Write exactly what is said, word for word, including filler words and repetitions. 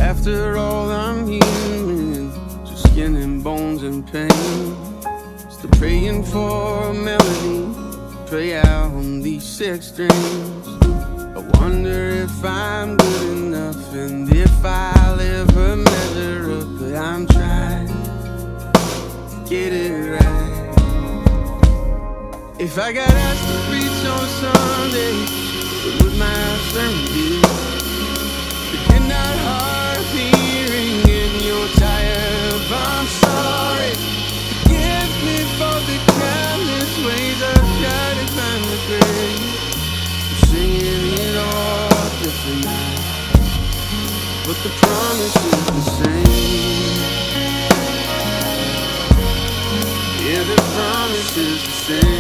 after all I'm human, just skin and bones and pain. Still praying for a melody, pray out on these six strings. I wonder if I'm good enough and if I'll ever measure up, but I'm trying to get it right. If I got asked to preach on Sunday, what would my sermon be? You're not hard of hearing and you're tired, but I'm sorry. Forgive me for the countless ways I've tried to find the grace. I'm singing it all different now, but the promise is the same. Yeah, the promise is the same.